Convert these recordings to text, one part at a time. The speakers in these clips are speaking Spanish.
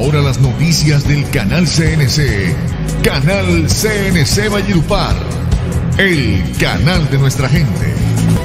Ahora las noticias del canal CNC. Canal CNC Valledupar. El canal de nuestra gente.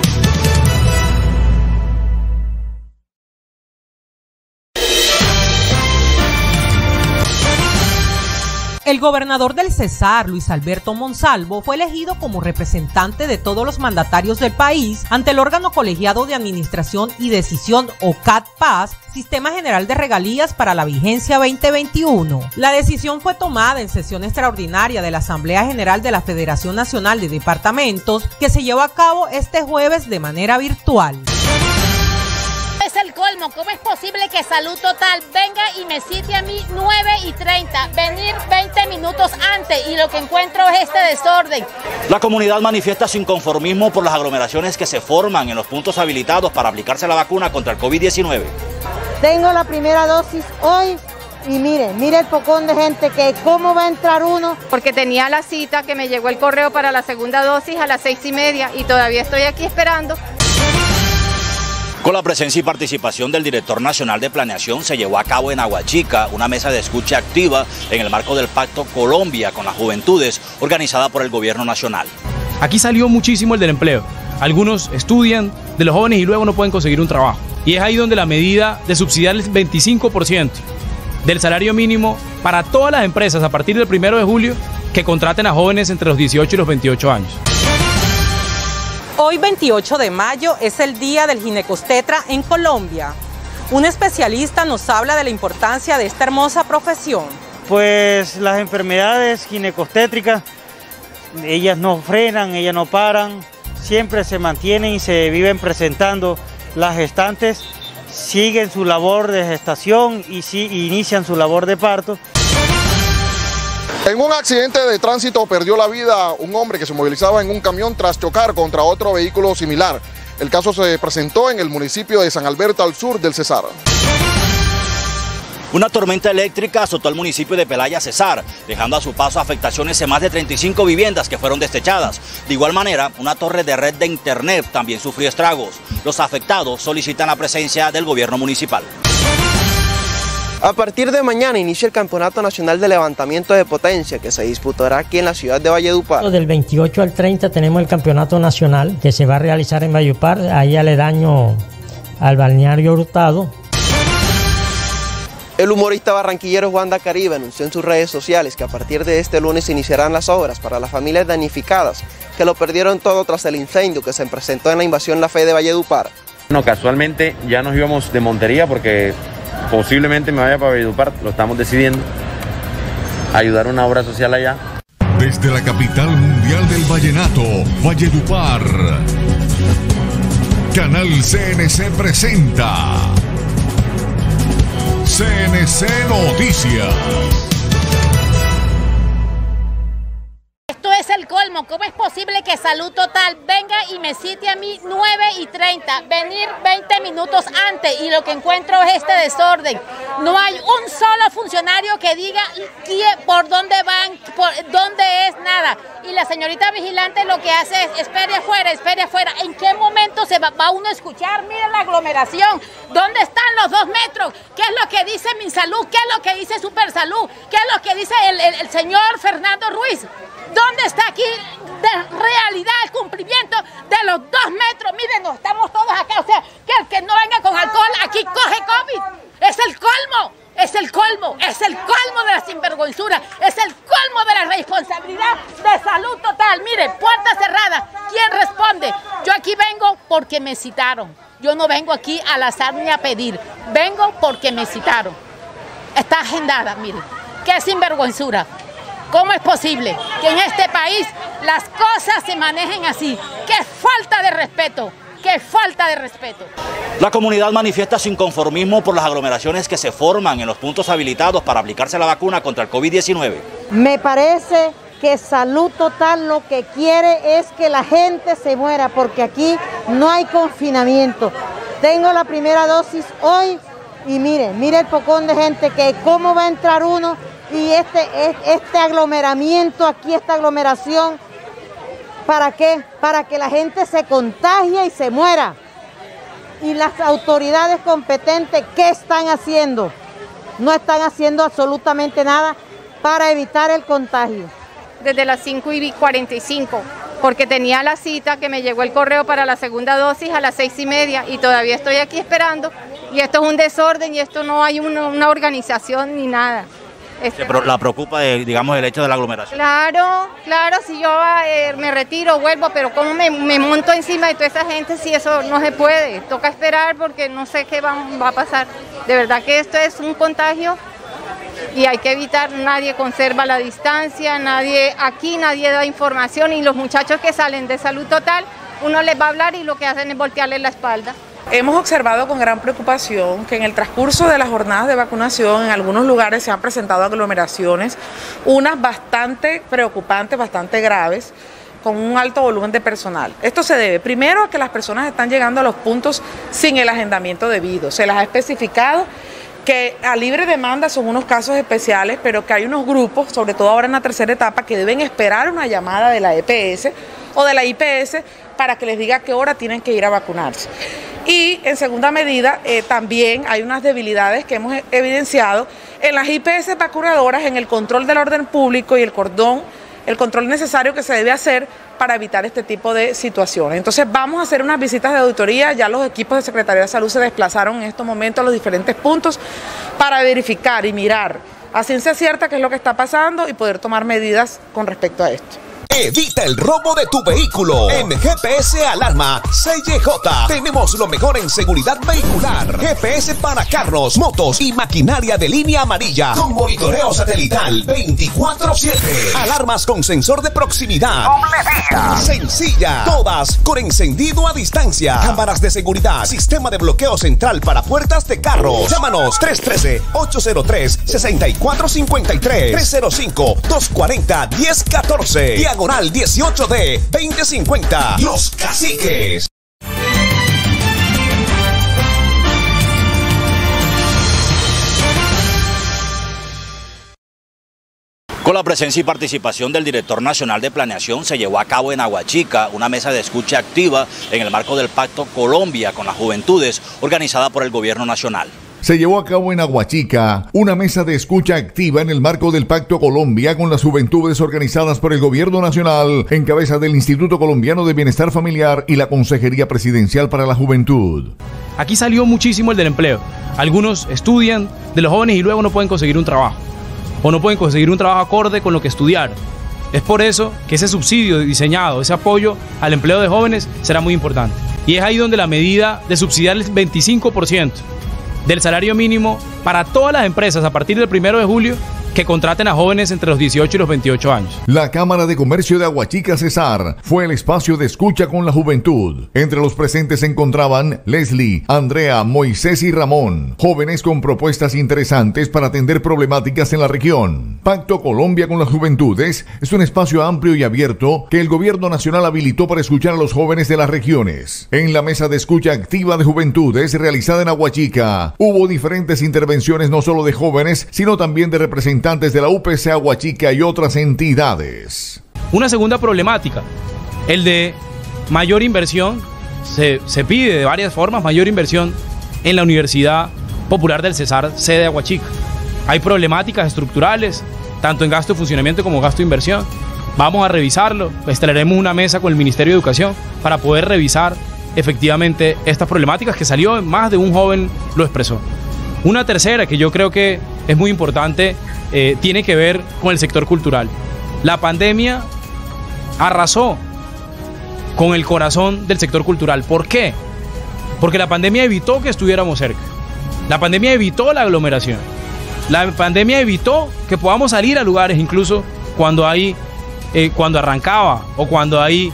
El gobernador del Cesar, Luis Alberto Monsalvo, fue elegido como representante de todos los mandatarios del país ante el órgano colegiado de administración y decisión OCAT-PAS, Sistema General de Regalías para la vigencia 2021. La decisión fue tomada en sesión extraordinaria de la Asamblea General de la Federación Nacional de Departamentos, que se llevó a cabo este jueves de manera virtual. Es el colmo. ¿Cómo es posible que Salud Total venga y me cite a mí 9:30, venir 20 minutos antes y lo que encuentro es este desorden? La comunidad manifiesta su inconformismo por las aglomeraciones que se forman en los puntos habilitados para aplicarse la vacuna contra el COVID-19. Tengo la primera dosis hoy y mire el pocón de gente que cómo va a entrar uno. Porque tenía la cita que me llegó el correo para la segunda dosis a las 6:30 y todavía estoy aquí esperando. Con la presencia y participación del director nacional de planeación se llevó a cabo en Aguachica una mesa de escucha activa en el marco del Pacto Colombia con las Juventudes organizada por el gobierno nacional. Aquí salió muchísimo el del empleo. Algunos estudian de los jóvenes y luego no pueden conseguir un trabajo. Y es ahí donde la medida de subsidiar el 25% del salario mínimo para todas las empresas a partir del 1 de julio que contraten a jóvenes entre los 18 y los 28 años. Hoy 28 de mayo es el día del ginecobstetra en Colombia. Un especialista nos habla de la importancia de esta hermosa profesión. Pues las enfermedades ginecobstétricas, ellas no frenan, ellas no paran, siempre se mantienen y se viven presentando. Las gestantes siguen su labor de gestación y inician su labor de parto. En un accidente de tránsito perdió la vida un hombre que se movilizaba en un camión tras chocar contra otro vehículo similar. El caso se presentó en el municipio de San Alberto, al sur del Cesar. Una tormenta eléctrica azotó el municipio de Pelaya, Cesar, dejando a su paso afectaciones en más de 35 viviendas que fueron destechadas. De igual manera, una torre de red de internet también sufrió estragos. Los afectados solicitan la presencia del gobierno municipal. A partir de mañana inicia el Campeonato Nacional de Levantamiento de Potencia que se disputará aquí en la ciudad de Valledupar. Del 28 al 30 tenemos el Campeonato Nacional que se va a realizar en Valledupar, ahí aledaño al balneario Hurtado. El humorista barranquillero Juan Da Caribe anunció en sus redes sociales que a partir de este lunes iniciarán las obras para las familias damnificadas que lo perdieron todo tras el incendio que se presentó en la invasión La Fe de Valledupar. Bueno, casualmente ya nos íbamos de Montería porque posiblemente me vaya para Valledupar, lo estamos decidiendo, ayudar a una obra social allá. Desde la capital mundial del vallenato, Valledupar, Canal CNC presenta CNC Noticias. Esto es el colmo. ¿Cómo es posible que Salud Total venga y me cite a mí 9:30, venir 20 minutos antes y lo que encuentro es este desorden? No hay un solo funcionario que diga por dónde van, por dónde es, nada. Y la señorita vigilante lo que hace es espere afuera, espere afuera. ¿En qué momento se va uno a escuchar? Miren la aglomeración. ¿Dónde están los 2 metros? ¿Qué es lo que dice MinSalud? ¿Qué es lo que dice Supersalud? ¿Qué es lo que dice el señor Fernando Ruiz? ¿Dónde está aquí de realidad el cumplimiento de los 2 metros? Miren, no estamos todos acá, o sea, que el que no venga con alcohol aquí coge COVID. Es el colmo, es el colmo, es el colmo de la sinvergüenzura, es el colmo de la responsabilidad de Salud Total. Miren, puerta cerrada, ¿quién responde? Yo aquí vengo porque me citaron. Yo no vengo aquí al azar ni a pedir, vengo porque me citaron. Está agendada, miren, qué sinvergüenzura. ¿Cómo es posible que en este país las cosas se manejen así? ¡Qué falta de respeto! ¡Qué falta de respeto! La comunidad manifiesta su inconformismo por las aglomeraciones que se forman en los puntos habilitados para aplicarse la vacuna contra el COVID-19. Me parece que Salud Total lo que quiere es que la gente se muera, porque aquí no hay confinamiento. Tengo la primera dosis hoy y mire el pocón de gente que cómo va a entrar uno. Y este aglomeramiento aquí, esta aglomeración, ¿para qué? Para que la gente se contagie y se muera. Y las autoridades competentes, ¿qué están haciendo? no están haciendo absolutamente nada para evitar el contagio. Desde las 5:45, porque tenía la cita que me llegó el correo para la segunda dosis a las 6:30 y todavía estoy aquí esperando. Y esto es un desorden y esto no hay una organización ni nada. Pero la preocupa, digamos, el hecho de la aglomeración. Claro, si yo me retiro, vuelvo, pero ¿cómo me monto encima de toda esa gente si eso no se puede? Toca esperar porque no sé qué va a pasar. De verdad que esto es un contagio y hay que evitar, nadie conserva la distancia, nadie da información y los muchachos que salen de Salud Total, uno les va a hablar y lo que hacen es voltearles la espalda. Hemos observado con gran preocupación que en el transcurso de las jornadas de vacunación en algunos lugares se han presentado aglomeraciones, unas bastante preocupantes, bastante graves, con un alto volumen de personal. Esto se debe primero a que las personas están llegando a los puntos sin el agendamiento debido. Se las ha especificado que a libre demanda son unos casos especiales, pero que hay unos grupos, sobre todo ahora en la tercera etapa, que deben esperar una llamada de la EPS o de la IPS para que les diga a qué hora tienen que ir a vacunarse. Y en segunda medida, también hay unas debilidades que hemos evidenciado en las IPS vacunadoras, en el control del orden público y el control necesario que se debe hacer para evitar este tipo de situaciones. Entonces vamos a hacer unas visitas de auditoría, ya los equipos de Secretaría de Salud se desplazaron en estos momentos a los diferentes puntos para verificar y mirar a ciencia cierta qué es lo que está pasando y poder tomar medidas con respecto a esto. Evita el robo de tu vehículo. En GPS Alarma CJ tenemos lo mejor en seguridad vehicular. GPS para carros, motos y maquinaria de línea amarilla con monitoreo satelital 24/7. Alarmas con sensor de proximidad. Sencilla. Todas con encendido a distancia. Cámaras de seguridad. Sistema de bloqueo central para puertas de carros. Llámanos 313-803-6453. 305-240-1014. Diagonal 18D 2050. Los Caciques. Con la presencia y participación del director nacional de Planeación se llevó a cabo en Aguachica una mesa de escucha activa en el marco del Pacto Colombia con las Juventudes organizada por el Gobierno Nacional. Se llevó a cabo en Aguachica una mesa de escucha activa en el marco del Pacto Colombia con las Juventudes organizadas por el Gobierno Nacional en cabeza del Instituto Colombiano de Bienestar Familiar y la Consejería Presidencial para la Juventud. Aquí salió muchísimo el del empleo. Algunos estudian de los jóvenes y luego no pueden conseguir un trabajo o no pueden conseguir un trabajo acorde con lo que estudiaron. Es por eso que ese subsidio diseñado, ese apoyo al empleo de jóvenes será muy importante. Y es ahí donde la medida de subsidiar el 25% del salario mínimo para todas las empresas a partir del 1 de julio que contraten a jóvenes entre los 18 y los 28 años. La Cámara de Comercio de Aguachica Cesar fue el espacio de escucha con la juventud. Entre los presentes se encontraban Leslie, Andrea, Moisés y Ramón, jóvenes con propuestas interesantes para atender problemáticas en la región. Pacto Colombia con las Juventudes es un espacio amplio y abierto que el Gobierno Nacional habilitó para escuchar a los jóvenes de las regiones. En la mesa de escucha activa de juventudes realizada en Aguachica, hubo diferentes intervenciones no solo de jóvenes, sino también de representantes de la UPC Aguachica y otras entidades. Una segunda problemática, el de mayor inversión, se pide de varias formas mayor inversión en la Universidad Popular del Cesar, sede de Aguachica. Hay problemáticas estructurales, tanto en gasto de funcionamiento como gasto de inversión. Vamos a revisarlo, estaremos una mesa con el Ministerio de Educación para poder revisar efectivamente estas problemáticas que salió, más de un joven lo expresó. Una tercera que yo creo que es muy importante tiene que ver con el sector cultural. La pandemia arrasó con el corazón del sector cultural. ¿Por qué? Porque la pandemia evitó que estuviéramos cerca. La pandemia evitó la aglomeración. La pandemia evitó que podamos salir a lugares incluso cuando arrancaba o cuando hay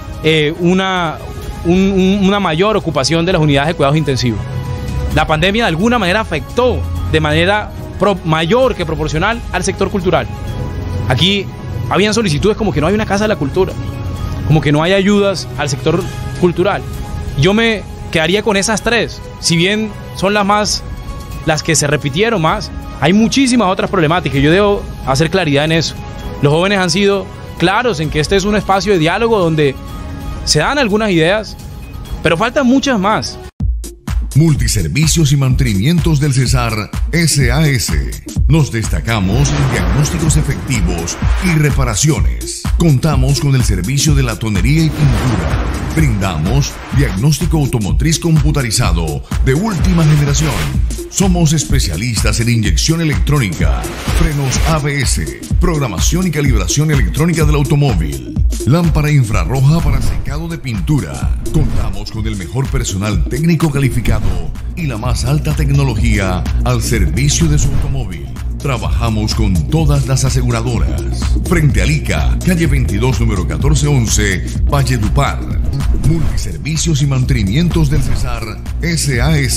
una mayor ocupación de las unidades de cuidados intensivos. La pandemia de alguna manera afectó de manera mayor que proporcional al sector cultural. Aquí habían solicitudes como que no hay una casa de la cultura, como que no hay ayudas al sector cultural. Yo me quedaría con esas tres, si bien son las que se repitieron más, hay muchísimas otras problemáticas. Yo debo hacer claridad en eso. Los jóvenes han sido claros en que este es un espacio de diálogo donde se dan algunas ideas, pero faltan muchas más. Multiservicios y mantenimientos del Cesar SAS. Nos destacamos en diagnósticos efectivos y reparaciones. Contamos con el servicio de latonería y pintura. Brindamos diagnóstico automotriz computarizado de última generación. Somos especialistas en inyección electrónica, frenos ABS, programación y calibración electrónica del automóvil, lámpara infrarroja para secado de pintura. Contamos con el mejor personal técnico calificado y la más alta tecnología al servicio de su automóvil. Trabajamos con todas las aseguradoras. Frente a ICA, calle 22, número 1411, Valledupar. Multiservicios y mantenimientos del Cesar SAS.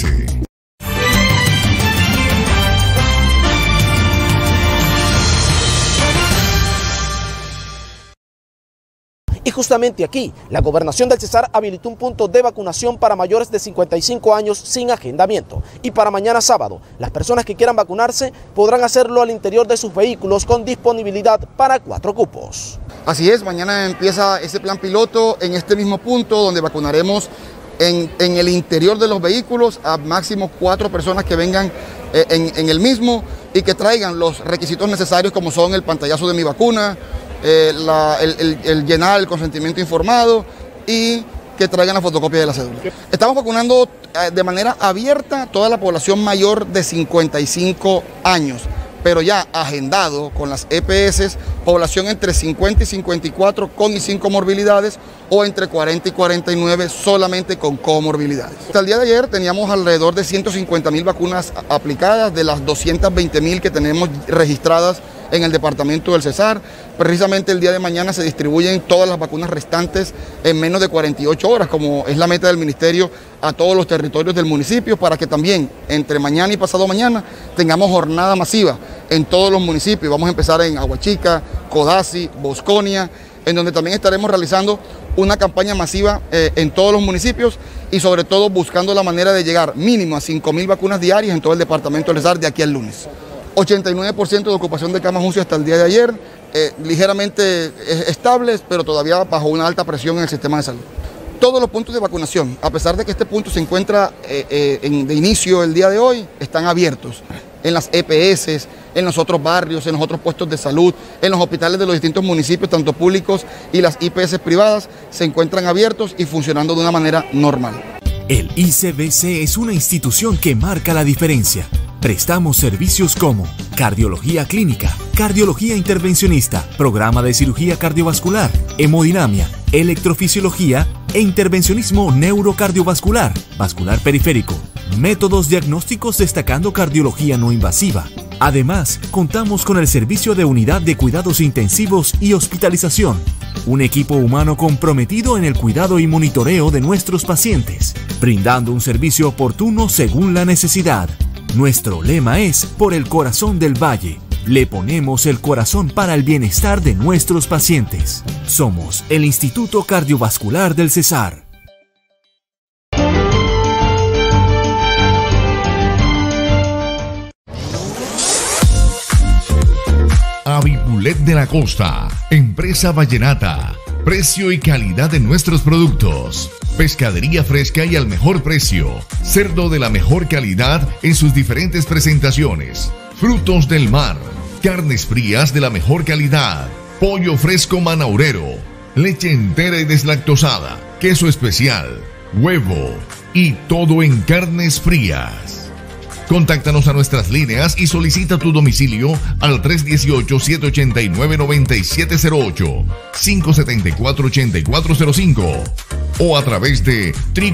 Y justamente aquí, la Gobernación del Cesar habilitó un punto de vacunación para mayores de 55 años sin agendamiento. Y para mañana sábado, las personas que quieran vacunarse podrán hacerlo al interior de sus vehículos con disponibilidad para 4 cupos. Así es, mañana empieza ese plan piloto en este mismo punto donde vacunaremos en el interior de los vehículos a máximo 4 personas que vengan en el mismo y que traigan los requisitos necesarios como son el pantallazo de mi vacuna, el llenar el consentimiento informado y que traigan la fotocopia de la cédula. Estamos vacunando de manera abierta a toda la población mayor de 55 años, pero ya agendado con las EPS, población entre 50 y 54 con y sin comorbilidades o entre 40 y 49 solamente con comorbilidades. Hasta el día de ayer teníamos alrededor de 150.000 vacunas aplicadas de las 220.000 que tenemos registradas en el departamento del Cesar. Precisamente el día de mañana se distribuyen todas las vacunas restantes en menos de 48 horas, como es la meta del ministerio, a todos los territorios del municipio, para que también entre mañana y pasado mañana tengamos jornada masiva en todos los municipios. Vamos a empezar en Aguachica, Codazzi, Bosconia, en donde también estaremos realizando una campaña masiva en todos los municipios y sobre todo buscando la manera de llegar mínimo a 5.000 vacunas diarias en todo el departamento del Cesar de aquí al lunes. 89% de ocupación de camas UCI hasta el día de ayer, ligeramente estables, pero todavía bajo una alta presión en el sistema de salud. Todos los puntos de vacunación, a pesar de que este punto se encuentra de inicio el día de hoy, están abiertos en las EPS, en los otros barrios, en los otros puestos de salud, en los hospitales de los distintos municipios, tanto públicos y las IPS privadas, se encuentran abiertos y funcionando de una manera normal. El ICBC es una institución que marca la diferencia. Prestamos servicios como cardiología clínica, cardiología intervencionista, programa de cirugía cardiovascular, hemodinamia, electrofisiología e intervencionismo neurocardiovascular, vascular periférico, métodos diagnósticos destacando cardiología no invasiva. Además, contamos con el servicio de unidad de cuidados intensivos y hospitalización, un equipo humano comprometido en el cuidado y monitoreo de nuestros pacientes, brindando un servicio oportuno según la necesidad. Nuestro lema es por el corazón del valle. Le ponemos el corazón para el bienestar de nuestros pacientes. Somos el Instituto Cardiovascular del Cesar. Avipulet de la Costa, empresa vallenata. Precio y calidad de nuestros productos. Pescadería fresca y al mejor precio. Cerdo de la mejor calidad en sus diferentes presentaciones. Frutos del mar. Carnes frías de la mejor calidad. Pollo fresco manaurero. Leche entera y deslactosada. Queso especial. Huevo. Y todo en carnes frías. Contáctanos a nuestras líneas y solicita tu domicilio al 318-789-9708, 574-8405 o a través de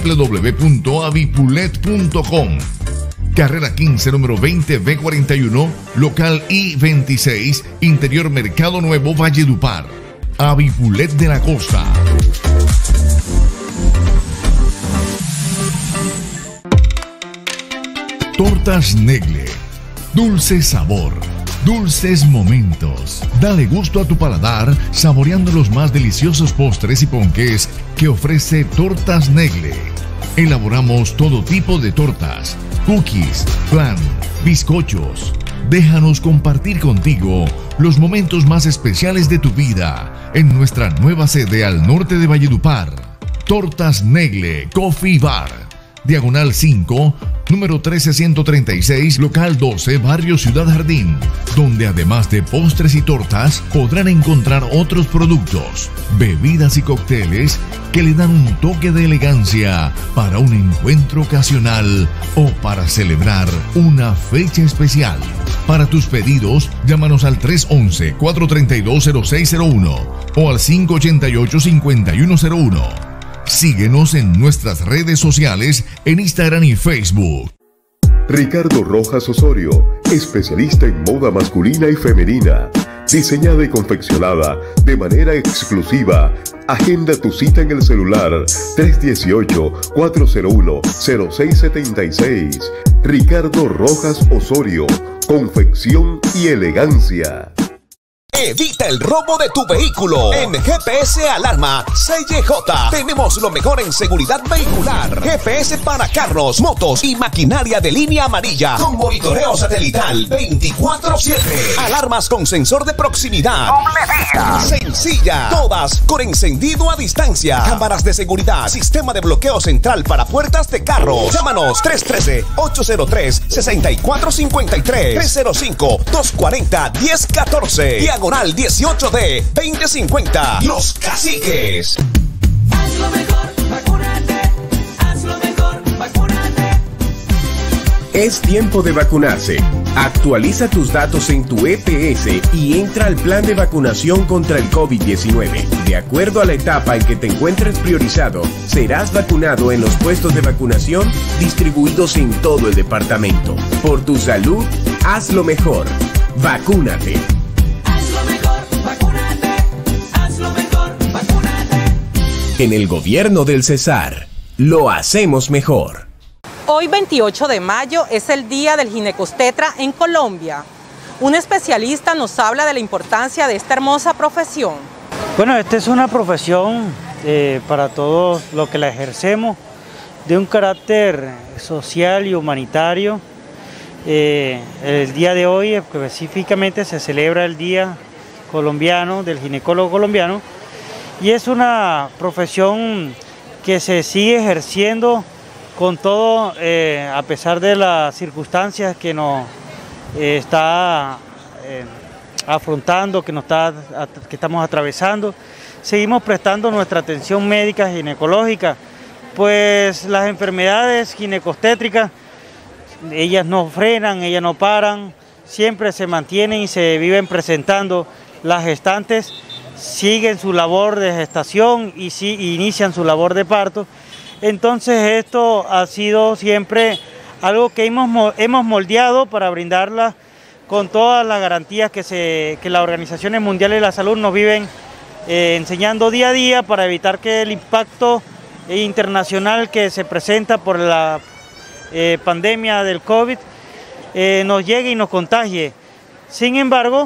www.avipulet.com. Carrera 15, número 20B41, local I-26, Interior Mercado Nuevo, Valledupar. Avipulet de la Costa. Tortas Negle. Dulce sabor. Dulces momentos. Dale gusto a tu paladar saboreando los más deliciosos postres y ponqués que ofrece Tortas Negle. Elaboramos todo tipo de tortas, cookies, flan, bizcochos. Déjanos compartir contigo los momentos más especiales de tu vida en nuestra nueva sede al norte de Valledupar. Tortas Negle Coffee Bar. diagonal 5, número 13136, local 12, barrio Ciudad Jardín, donde además de postres y tortas podrán encontrar otros productos, bebidas y cócteles que le dan un toque de elegancia para un encuentro ocasional o para celebrar una fecha especial. Para tus pedidos, llámanos al 311-432-0601 o al 588-5101. Síguenos en nuestras redes sociales en Instagram y Facebook. Ricardo Rojas Osorio, especialista en moda masculina y femenina, diseñada y confeccionada de manera exclusiva. Agenda tu cita en el celular 318-401-0676. Ricardo Rojas Osorio, confección y elegancia. Evita el robo de tu vehículo. En GPS Alarma CJ tenemos lo mejor en seguridad vehicular. GPS para carros, motos y maquinaria de línea amarilla con monitoreo satelital 24/7. Alarmas con sensor de proximidad. Sencilla. Todas con encendido a distancia. Cámaras de seguridad. Sistema de bloqueo central para puertas de carros. Llámanos 313-803-6453. 305-240-1014. Diagonal 18D 2050. Los Caciques. Haz lo mejor, vacúnate. Haz lo mejor, vacúnate. Es tiempo de vacunarse. Actualiza tus datos en tu EPS y entra al plan de vacunación contra el COVID-19. De acuerdo a la etapa en que te encuentres priorizado, serás vacunado en los puestos de vacunación distribuidos en todo el departamento. Por tu salud, haz lo mejor. Vacúnate. En el gobierno del Cesar, lo hacemos mejor. Hoy 28 de mayo es el Día del Ginecostetra en Colombia. Un especialista nos habla de la importancia de esta hermosa profesión. Bueno, esta es una profesión para todos los que la ejercemos, de un carácter social y humanitario. El día de hoy específicamente se celebra el Día Colombiano del Ginecólogo Colombiano y es una profesión que se sigue ejerciendo con todo, a pesar de las circunstancias que nos está afrontando, que estamos atravesando. Seguimos prestando nuestra atención médica ginecológica, pues las enfermedades ginecostétricas, ellas no frenan, ellas no paran, siempre se mantienen y se viven presentando. Las gestantes siguen su labor de gestación y inician su labor de parto. Entonces esto ha sido siempre algo que hemos moldeado para brindarla con todas las garantías que las organizaciones mundiales de la salud nos viven enseñando día a día para evitar que el impacto internacional que se presenta por la pandemia del COVID nos llegue y nos contagie. Sin embargo,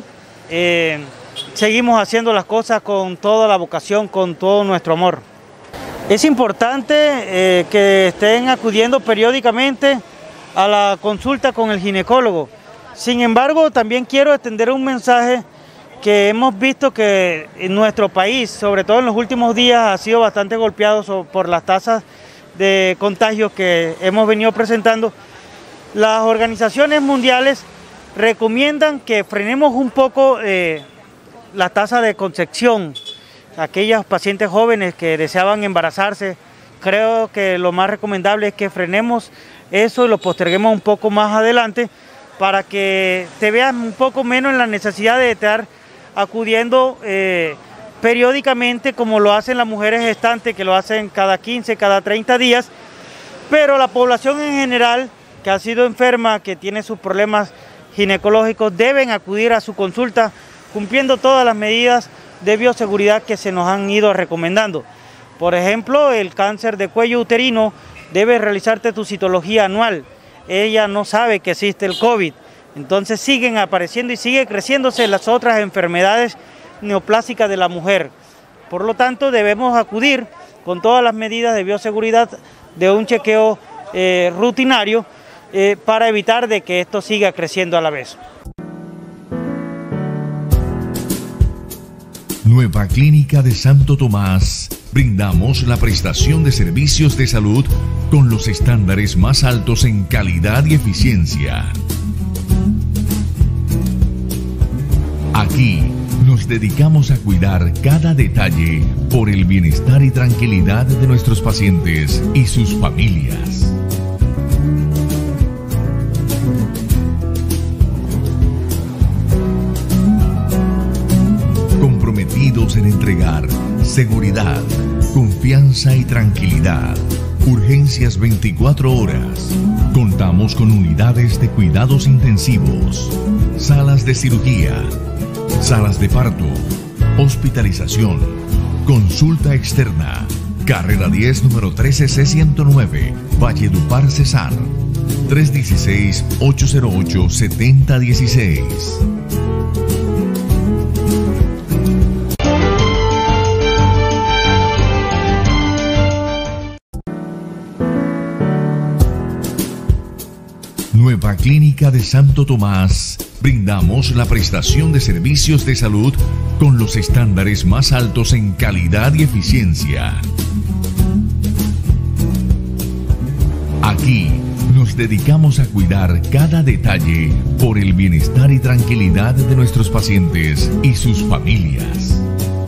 seguimos haciendo las cosas con toda la vocación, con todo nuestro amor. Es importante que estén acudiendo periódicamente a la consulta con el ginecólogo. Sin embargo, también quiero extender un mensaje que hemos visto que en nuestro país, sobre todo en los últimos días, ha sido bastante golpeado por las tasas de contagios que hemos venido presentando. Las organizaciones mundiales recomiendan que frenemos un poco la tasa de concepción. Aquellos pacientes jóvenes que deseaban embarazarse, creo que lo más recomendable es que frenemos eso y lo posterguemos un poco más adelante para que te veas un poco menos en la necesidad de estar acudiendo periódicamente como lo hacen las mujeres gestantes, que lo hacen cada 15, cada 30 días, pero la población en general que ha sido enferma, que tiene sus problemas ginecológicos, deben acudir a su consulta cumpliendo todas las medidas de bioseguridad que se nos han ido recomendando. Por ejemplo, el cáncer de cuello uterino, debes realizarte tu citología anual. Ella no sabe que existe el COVID, entonces siguen apareciendo y sigue creciéndose las otras enfermedades neoplásicas de la mujer. Por lo tanto, debemos acudir con todas las medidas de bioseguridad de un chequeo rutinario para evitar de que esto siga creciendo a la vez. Nueva Clínica de Santo Tomás. Brindamos la prestación de servicios de salud con los estándares más altos en calidad y eficiencia. Aquí nos dedicamos a cuidar cada detalle por el bienestar y tranquilidad de nuestros pacientes y sus familias. Comprometidos en entregar seguridad, confianza y tranquilidad. Urgencias 24 horas. Contamos con unidades de cuidados intensivos, salas de cirugía, salas de parto, hospitalización, consulta externa. Carrera 10, número 13C109, Valledupar, Cesar. 316-808-7016. Nueva Clínica de Santo Tomás. Brindamos la prestación de servicios de salud con los estándares más altos en calidad y eficiencia. Aquí nos dedicamos a cuidar cada detalle por el bienestar y tranquilidad de nuestros pacientes y sus familias.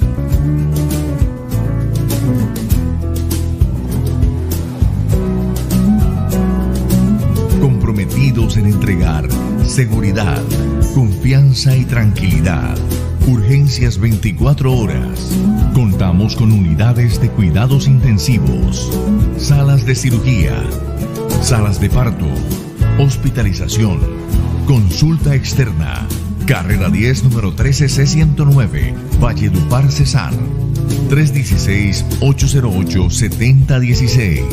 Comprometidos en entregar seguridad, confianza y tranquilidad. Urgencias 24 horas. Contamos con unidades de cuidados intensivos, salas de cirugía, salas de parto, hospitalización, consulta externa. Carrera 10, número 13C109, Valledupar, Cesar. 316-808-7016.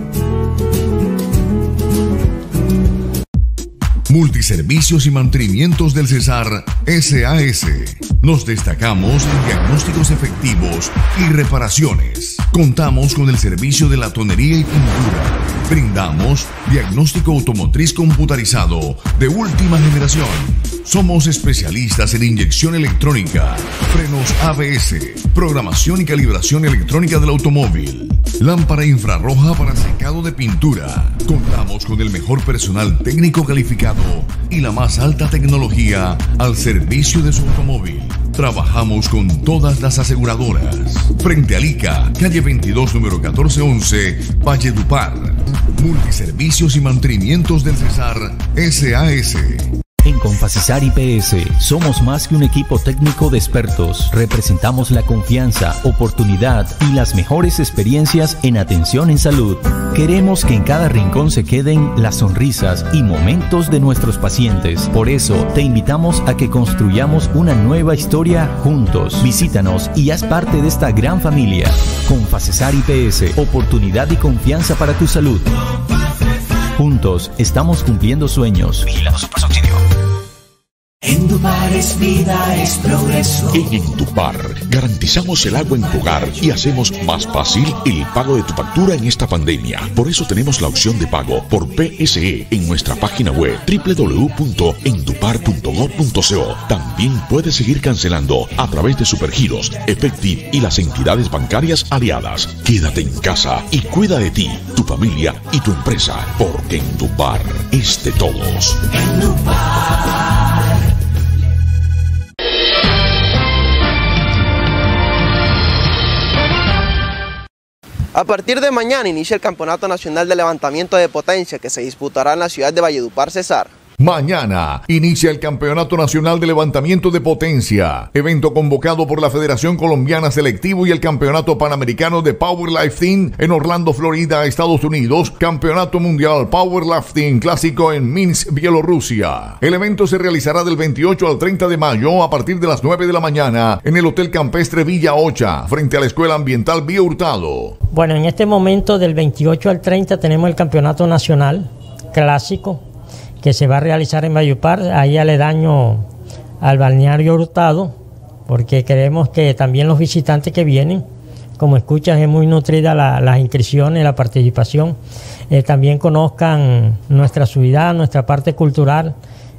Multiservicios y mantenimientos del Cesar SAS. Nos destacamos en diagnósticos efectivos y reparaciones. Contamos con el servicio de latonería y pintura. Brindamos diagnóstico automotriz computarizado de última generación. Somos especialistas en inyección electrónica, frenos ABS, programación y calibración electrónica del automóvil, lámpara infrarroja para secado de pintura. Contamos con el mejor personal técnico calificado y la más alta tecnología al servicio de su automóvil. Trabajamos con todas las aseguradoras. Frente a Lica, calle 22, número 1411, Valledupar. Multiservicios y mantenimientos del Cesar SAS. En Confacesar IPS somos más que un equipo técnico de expertos. Representamos la confianza, oportunidad y las mejores experiencias en atención en salud. Queremos que en cada rincón se queden las sonrisas y momentos de nuestros pacientes. Por eso te invitamos a que construyamos una nueva historia juntos. Visítanos y haz parte de esta gran familia. Confacesar IPS, oportunidad y confianza para tu salud. Juntos estamos cumpliendo sueños. Vigilando su subsidio. Endupar es vida, es progreso. En Endupar garantizamos el agua en tu hogar y hacemos más fácil el pago de tu factura en esta pandemia. Por eso tenemos la opción de pago por PSE en nuestra página web www.endupar.gov.co. También puedes seguir cancelando a través de Supergiros, Efectiv y las entidades bancarias aliadas. Quédate en casa y cuida de ti, tu familia y tu empresa, porque Endupar es de todos. Endupar. A partir de mañana inicia el Campeonato Nacional de Levantamiento de Potencia que se disputará en la ciudad de Valledupar, Cesar. Mañana inicia el Campeonato Nacional de Levantamiento de Potencia, evento convocado por la Federación Colombiana Selectivo y el Campeonato Panamericano de Powerlifting en Orlando, Florida, Estados Unidos, Campeonato Mundial Powerlifting Clásico en Minsk, Bielorrusia. El evento se realizará del 28 al 30 de mayo a partir de las 9 de la mañana en el Hotel Campestre Villa Ocha, frente a la Escuela Ambiental Vía Hurtado. Bueno, en este momento del 28 al 30 tenemos el Campeonato Nacional Clásico que se va a realizar en Valledupar, ahí aledaño al balneario Hurtado, porque creemos que también los visitantes que vienen, como escuchas, es muy nutrida las inscripciones, la participación, también conozcan nuestra ciudad, nuestra parte cultural,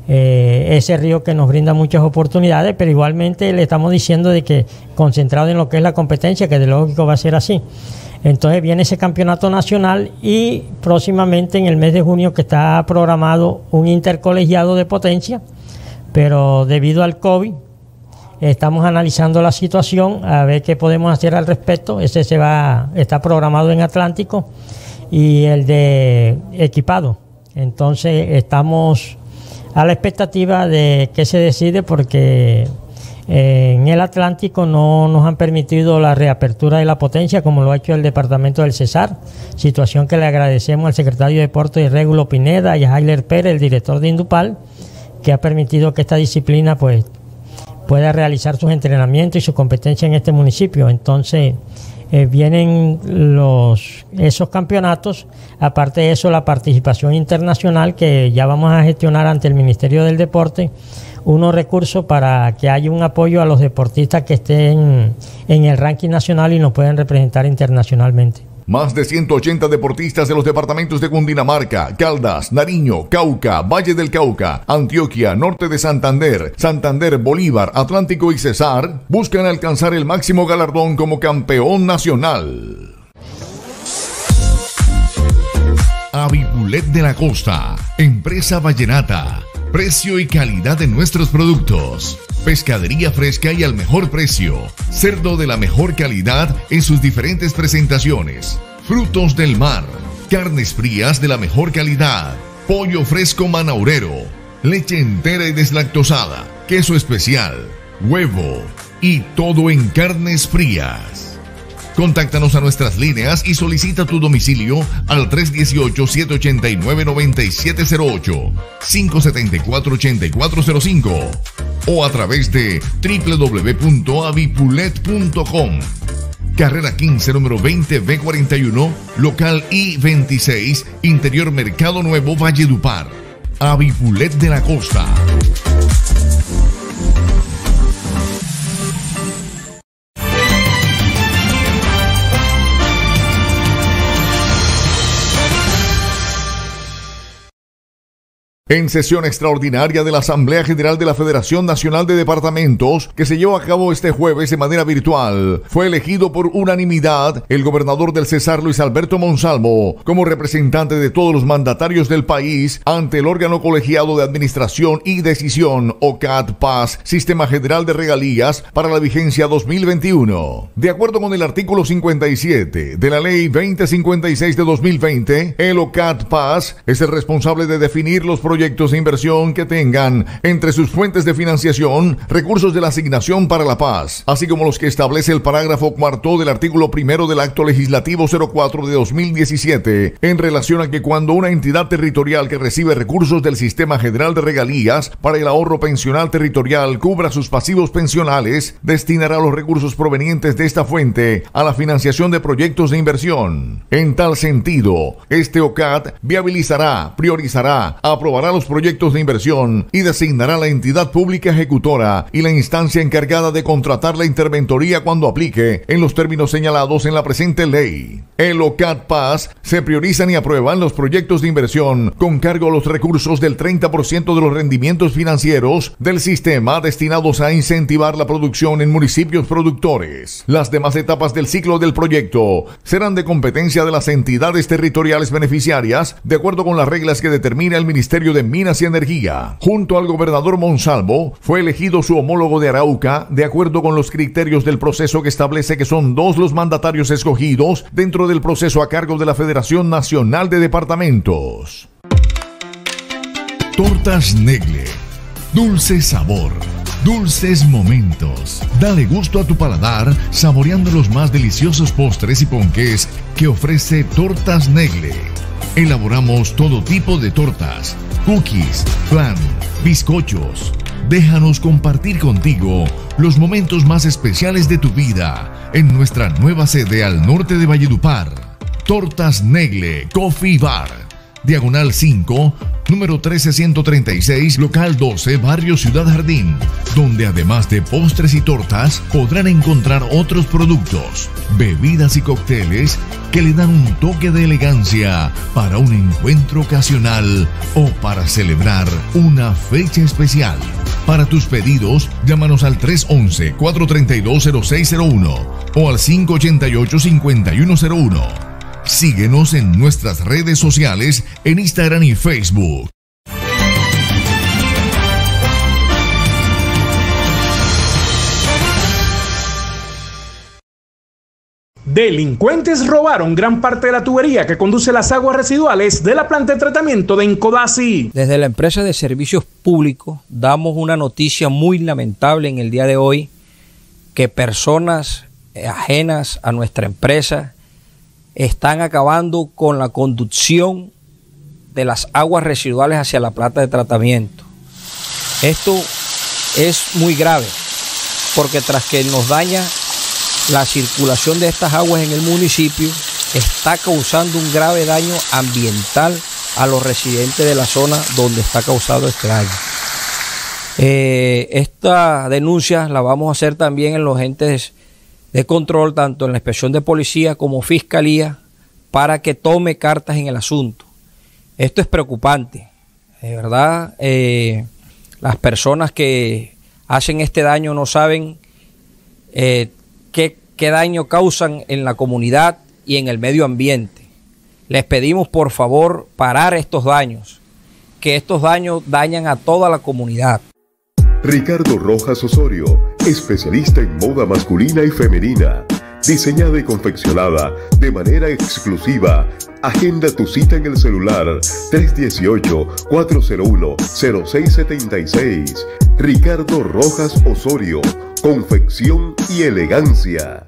ese río que nos brinda muchas oportunidades, pero igualmente le estamos diciendo de que concentrado en lo que es la competencia, que de lógico va a ser así. Entonces viene ese campeonato nacional y próximamente en el mes de junio que está programado un intercolegiado de potencia, pero debido al COVID estamos analizando la situación a ver qué podemos hacer al respecto. Ese está programado en Atlántico y el de equipado. Entonces estamos a la expectativa de qué se decide porque en el Atlántico no nos han permitido la reapertura de la potencia como lo ha hecho el departamento del Cesar, situación que le agradecemos al secretario de Deportes Régulo Pineda y a Jailer Pérez, el director de Indupal, que ha permitido que esta disciplina pues pueda realizar sus entrenamientos y su competencia en este municipio. Entonces vienen esos campeonatos, aparte de eso la participación internacional que ya vamos a gestionar ante el Ministerio del Deporte, unos recursos para que haya un apoyo a los deportistas que estén en el ranking nacional y nos puedan representar internacionalmente. Más de 180 deportistas de los departamentos de Cundinamarca, Caldas, Nariño, Cauca, Valle del Cauca, Antioquia, Norte de Santander, Santander, Bolívar, Atlántico y Cesar buscan alcanzar el máximo galardón como campeón nacional. Avipulet de la Costa, empresa vallenata. Precio y calidad de nuestros productos. Pescadería fresca y al mejor precio. Cerdo de la mejor calidad en sus diferentes presentaciones. Frutos del mar. Carnes frías de la mejor calidad. Pollo fresco manaurero. Leche entera y deslactosada. Queso especial. Huevo. Y todo en carnes frías. Contáctanos a nuestras líneas y solicita tu domicilio al 318-789-9708, 574-8405 o a través de www.avipulet.com. Carrera 15, número 20B41, local I-26, Interior Mercado Nuevo, Valledupar. Avipulet de la Costa. En sesión extraordinaria de la Asamblea General de la Federación Nacional de Departamentos, que se llevó a cabo este jueves de manera virtual, fue elegido por unanimidad el gobernador del Cesar, Luis Alberto Monsalvo, como representante de todos los mandatarios del país ante el órgano colegiado de administración y decisión, OCAT-PAS, Sistema General de Regalías, para la vigencia 2021. De acuerdo con el artículo 57 de la Ley 2056 de 2020, el OCAT-PAS es el responsable de definir los proyectos de inversión que tengan entre sus fuentes de financiación recursos de la Asignación para la Paz, así como los que establece el parágrafo cuarto del artículo primero del Acto Legislativo 04 de 2017 en relación a que cuando una entidad territorial que recibe recursos del Sistema General de Regalías para el ahorro pensional territorial cubra sus pasivos pensionales, destinará los recursos provenientes de esta fuente a la financiación de proyectos de inversión. En tal sentido, este OCAT viabilizará, priorizará, aprobará los proyectos de inversión y designará la entidad pública ejecutora y la instancia encargada de contratar la interventoría cuando aplique en los términos señalados en la presente ley. El OCAT-PAS se priorizan y aprueban los proyectos de inversión con cargo a los recursos del 30% de los rendimientos financieros del sistema destinados a incentivar la producción en municipios productores. Las demás etapas del ciclo del proyecto serán de competencia de las entidades territoriales beneficiarias de acuerdo con las reglas que determina el Ministerio de Minas y Energía. Junto al gobernador Monsalvo, fue elegido su homólogo de Arauca de acuerdo con los criterios del proceso que establece que son dos los mandatarios escogidos dentro del proceso a cargo de la Federación Nacional de Departamentos. Tortas Negle. Dulce sabor. Dulces momentos. Dale gusto a tu paladar saboreando los más deliciosos postres y ponqués que ofrece Tortas Negle. Elaboramos todo tipo de tortas, cookies, flan, bizcochos. Déjanos compartir contigo los momentos más especiales de tu vida en nuestra nueva sede al norte de Valledupar. Tortas Negle Coffee Bar, Diagonal 5, número 13136, local 12, barrio Ciudad Jardín. donde además de postres y tortas podrán encontrar otros productos, bebidas y cócteles que le dan un toque de elegancia para un encuentro ocasional o para celebrar una fecha especial. Para tus pedidos, llámanos al 311-432-0601 o al 588-5101. Síguenos en nuestras redes sociales en Instagram y Facebook. Delincuentes robaron gran parte de la tubería que conduce las aguas residuales de la planta de tratamiento de Encodazzi. Desde la empresa de servicios públicos damos una noticia muy lamentable en el día de hoy, que personas ajenas a nuestra empresa están acabando con la conducción de las aguas residuales hacia la planta de tratamiento. Esto es muy grave porque tras que nos daña la circulación de estas aguas en el municipio, está causando un grave daño ambiental a los residentes de la zona donde está causado este daño. Esta denuncia la vamos a hacer también en los entes de control, tanto en la inspección de policía como fiscalía, para que tome cartas en el asunto. Esto es preocupante, de verdad. Las personas que hacen este daño no saben qué daño causan en la comunidad y en el medio ambiente. Les pedimos por favor parar estos daños, que estos daños dañan a toda la comunidad. Ricardo Rojas Osorio, especialista en moda masculina y femenina, diseñada y confeccionada de manera exclusiva. Agenda tu cita en el celular 318-401-0676. Ricardo Rojas Osorio, confección y elegancia.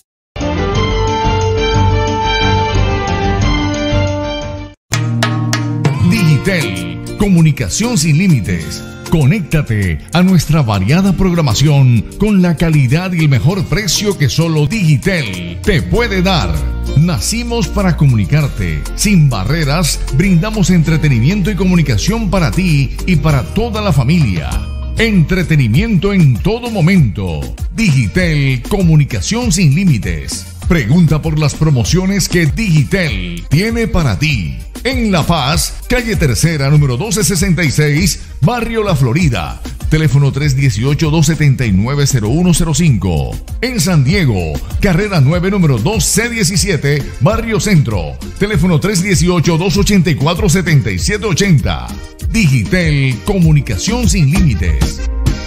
Digitel, comunicación sin límites. Conéctate a nuestra variada programación con la calidad y el mejor precio que solo Digitel te puede dar. Nacimos para comunicarte. Sin barreras, brindamos entretenimiento y comunicación para ti y para toda la familia. Entretenimiento en todo momento. Digitel, comunicación sin límites. Pregunta por las promociones que Digitel tiene para ti. En La Paz, calle Tercera, número 1266, Barrio La Florida. Teléfono 318-279-0105. En San Diego, carrera 9, número 2C17, Barrio Centro. Teléfono 318-284-7780. Digitel, comunicación sin límites.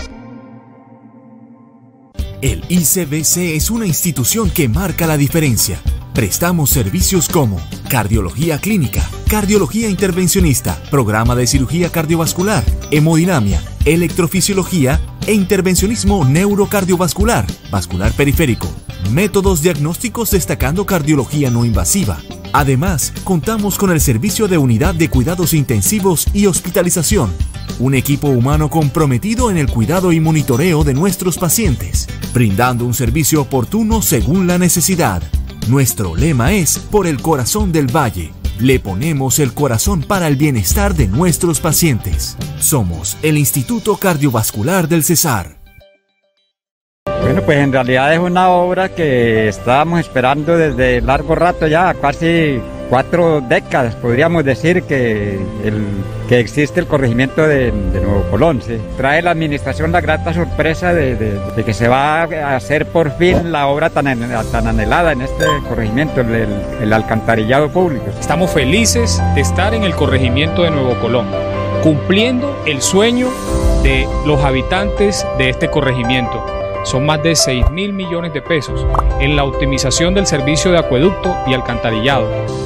El ICBC es una institución que marca la diferencia. Prestamos servicios como cardiología clínica, cardiología intervencionista, programa de cirugía cardiovascular, hemodinamia, electrofisiología e intervencionismo neurocardiovascular, vascular periférico, métodos diagnósticos destacando cardiología no invasiva. Además, contamos con el servicio de unidad de cuidados intensivos y hospitalización, un equipo humano comprometido en el cuidado y monitoreo de nuestros pacientes, brindando un servicio oportuno según la necesidad. Nuestro lema es por el corazón del valle. Le ponemos el corazón para el bienestar de nuestros pacientes. Somos el Instituto Cardiovascular del Cesar. Bueno, pues en realidad es una obra que estábamos esperando desde largo rato ya, casi 4 décadas, podríamos decir que existe el corregimiento de Nuevo Colón. ¿Sí? Trae la administración la grata sorpresa de que se va a hacer por fin la obra tan anhelada en este corregimiento, el alcantarillado público. Estamos felices de estar en el corregimiento de Nuevo Colón, cumpliendo el sueño de los habitantes de este corregimiento. Son más de 6.000 millones de pesos en la optimización del servicio de acueducto y alcantarillado.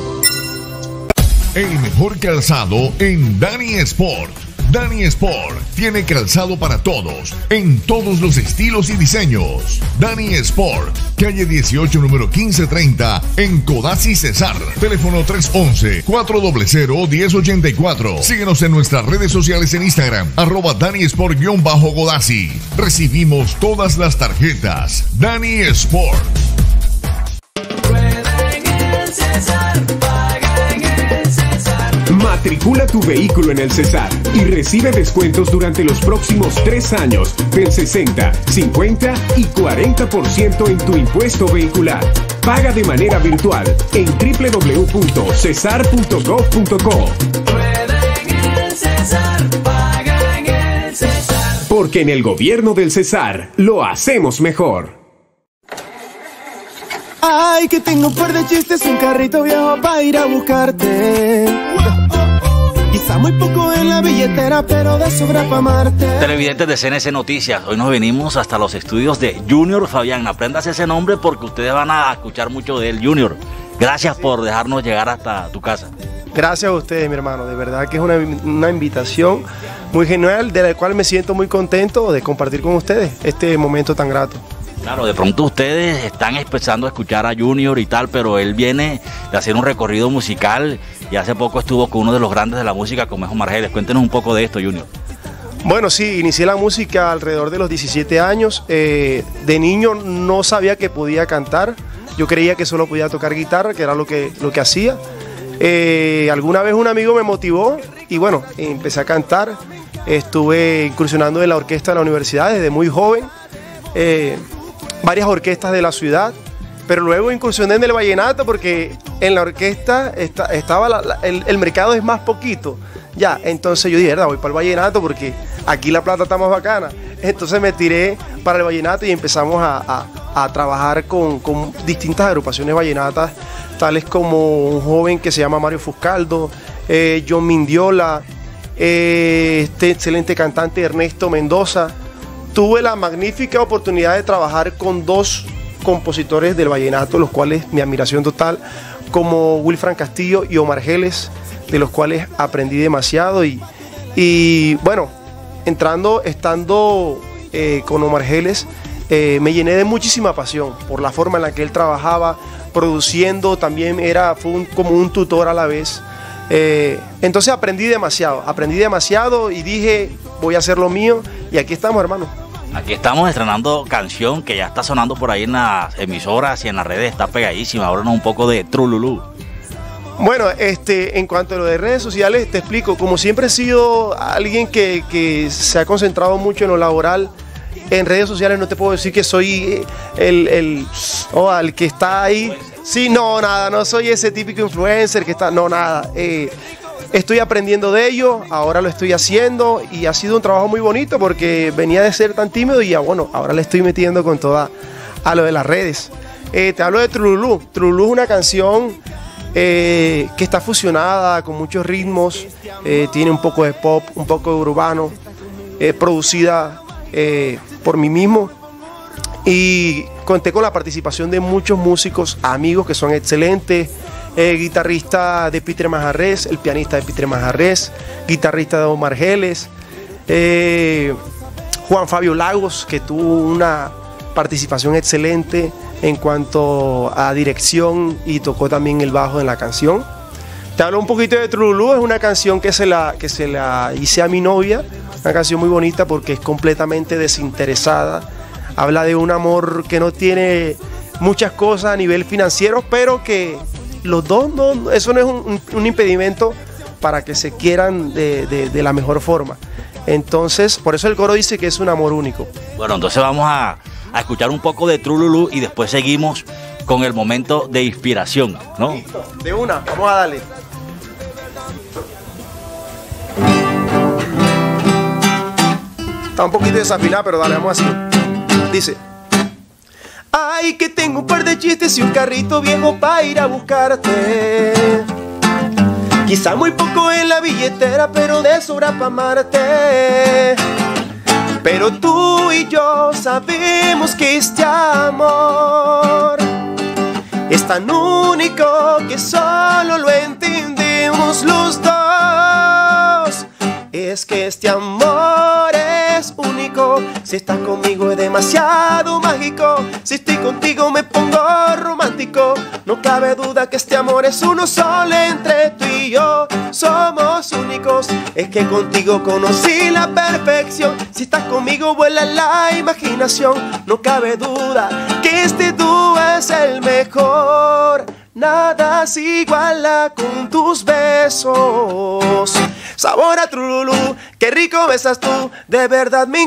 El mejor calzado en Dani Sport. Dani Sport tiene calzado para todos, en todos los estilos y diseños. Dani Sport, calle 18, número 1530, en Codazzi, Cesar. Teléfono 311-400-1084. Síguenos en nuestras redes sociales en Instagram, @Dani Sport_Codazzi. Recibimos todas las tarjetas. Dani Sport. Matricula tu vehículo en el Cesar y recibe descuentos durante los próximos 3 años del 60, 50 y 40% en tu impuesto vehicular. Paga de manera virtual en www.cesar.gov.co. Paga en el Cesar. Porque en el gobierno del Cesar lo hacemos mejor. Ay, que tengo un par de chistes, un carrito viejo para ir a buscarte. Quizá muy poco en la billetera, pero de sobra para amarte. Televidentes de CNC Noticias, hoy nos venimos hasta los estudios de Junior Fabián. Apréndase ese nombre porque ustedes van a escuchar mucho de él. Junior, gracias por dejarnos llegar hasta tu casa. Gracias a ustedes, mi hermano. De verdad que es una invitación muy genial, de la cual me siento muy contento de compartir con ustedes este momento tan grato. Claro, de pronto ustedes están empezando a escuchar a Junior y tal, pero él viene de hacer un recorrido musical y hace poco estuvo con uno de los grandes de la música, como es Omar Geles. Cuéntenos un poco de esto, Junior. Bueno, sí, inicié la música alrededor de los 17 años. De niño no sabía que podía cantar. Yo creía que solo podía tocar guitarra, que era lo que hacía. Alguna vez un amigo me motivó y bueno, empecé a cantar. Estuve incursionando en la orquesta de la universidad desde muy joven. Varias orquestas de la ciudad, pero luego incursioné en el vallenato porque en la orquesta estaba el mercado es más poquito, ya, entonces yo dije, verdad, voy para el vallenato porque aquí la plata está más bacana, entonces me tiré para el vallenato y empezamos a trabajar con distintas agrupaciones vallenatas, tales como un joven que se llama Mario Fuscaldo, John Mindiola, este excelente cantante Ernesto Mendoza. Tuve la magnífica oportunidad de trabajar con 2 compositores del vallenato, los cuales mi admiración total, como Wilfran Castillo y Omar Geles, de los cuales aprendí demasiado y bueno, estando con Omar Geles, me llené de muchísima pasión por la forma en la que él trabajaba, produciendo, también fue como un tutor a la vez. Entonces aprendí demasiado y dije, voy a hacer lo mío y aquí estamos, hermano. Aquí estamos estrenando canción que ya está sonando por ahí en las emisoras y en las redes, está pegadísima. Háblanos un poco de Trululú. Bueno, en cuanto a lo de redes sociales, te explico. Como siempre he sido alguien que se ha concentrado mucho en lo laboral, en redes sociales no te puedo decir que soy el que está ahí. Sí, no, nada, no soy ese típico influencer que está, no, nada. Estoy aprendiendo de ello, ahora lo estoy haciendo y ha sido un trabajo muy bonito porque venía de ser tan tímido y ya bueno, ahora le estoy metiendo con toda a lo de las redes. Te hablo de Trululú. Trululú es una canción que está fusionada con muchos ritmos, tiene un poco de pop, un poco de urbano, producida por mí mismo y conté con la participación de muchos músicos amigos que son excelentes. Guitarrista de Peter Majarrés, el pianista de Peter Majarrés, guitarrista de Omar Geles, Juan Fabio Lagos, que tuvo una participación excelente en cuanto a dirección y tocó también el bajo en la canción. Te hablo un poquito de Trululú, es una canción que se la hice a mi novia, una canción muy bonita porque es completamente desinteresada, habla de un amor que no tiene muchas cosas a nivel financiero, pero que los dos, eso no es un impedimento para que se quieran de la mejor forma. Entonces, por eso el coro dice que es un amor único. Bueno, entonces vamos a escuchar un poco de Trululú y después seguimos con el momento de inspiración, ¿no? Listo, de una, vamos a darle. Está un poquito desafinado, pero dale, vamos así. Dice: ay, que tengo un par de chistes y un carrito viejo para ir a buscarte. Quizá muy poco en la billetera, pero de sobra para amarte. Pero tú y yo sabemos que este amor es tan único que solo lo entendemos los dos. Es que este amor es único. Si estás conmigo es demasiado mágico. Si estoy contigo me pongo romántico. No cabe duda que este amor es uno solo entre tú y yo. Somos únicos. Es que contigo conocí la perfección. Si estás conmigo vuela la imaginación. No cabe duda que este dúo es el mejor. nada se iguala con tus besos. Sabor a trululú, qué rico besas tú, de verdad me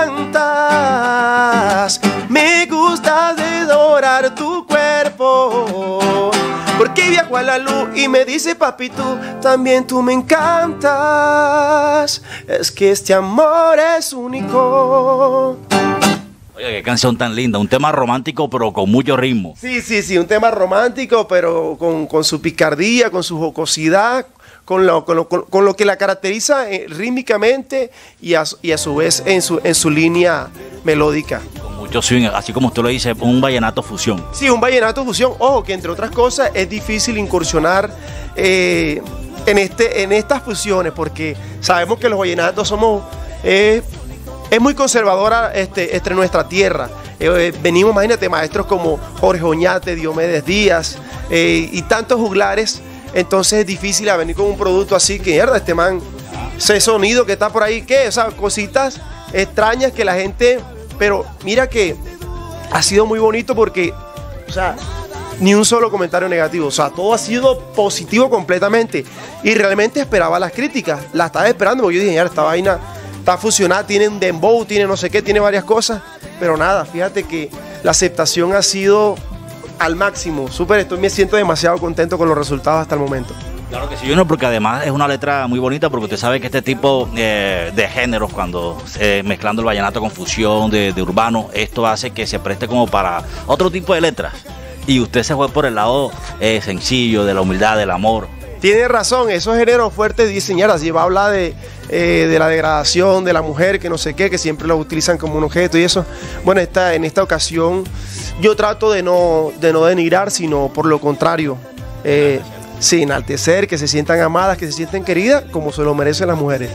encantas. Me gusta devorar tu cuerpo, porque viajo a la luz y me dice papi también tú me encantas. Es que este amor es único. Oye, qué canción tan linda, un tema romántico pero con mucho ritmo. Sí, un tema romántico pero con su picardía, con su jocosidad, con lo que la caracteriza rítmicamente y a su vez en su línea melódica. Con mucho swing, así como usted lo dice, un vallenato fusión. Sí, un vallenato fusión. Ojo, que entre otras cosas es difícil incursionar en estas fusiones, porque sabemos que los vallenatos somos... es muy conservadora entre nuestra tierra. Venimos, imagínate, maestros como Jorge Oñate, Diomedes Díaz y tantos juglares. Entonces es difícil a venir con un producto así que, mierda, este man, ese sonido que está por ahí, ¿qué? O sea, cositas extrañas que la gente... Pero mira que ha sido muy bonito porque, o sea, ni un solo comentario negativo. O sea, todo ha sido positivo completamente. Y realmente esperaba las críticas. Las estaba esperando porque yo dije, mira, esta vaina está fusionada, tiene un dembow, tiene no sé qué, tiene varias cosas. Pero nada, fíjate que la aceptación ha sido al máximo. Súper, me siento demasiado contento con los resultados hasta el momento. Claro que sí, Junior, porque además es una letra muy bonita, porque usted sabe que este tipo de géneros, cuando mezclando el vallenato con fusión de urbano, esto hace que se preste como para otro tipo de letras. Y usted se fue por el lado sencillo, de la humildad, del amor. Tiene razón, esos géneros fuertes dicen, ya va a hablar de la degradación de la mujer, que no sé qué, que siempre lo utilizan como un objeto y eso. Bueno, en esta ocasión yo trato de no denigrar, sino por lo contrario, sí, enaltecer, que se sientan amadas, que se sienten queridas, como se lo merecen las mujeres.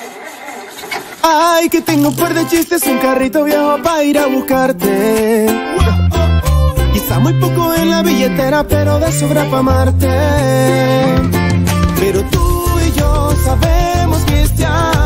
Ay, que tengo un par de chistes, un carrito viejo para ir a buscarte. Quizá muy poco en la billetera, pero de sobra para amarte. Pero tú y yo sabemos que este amor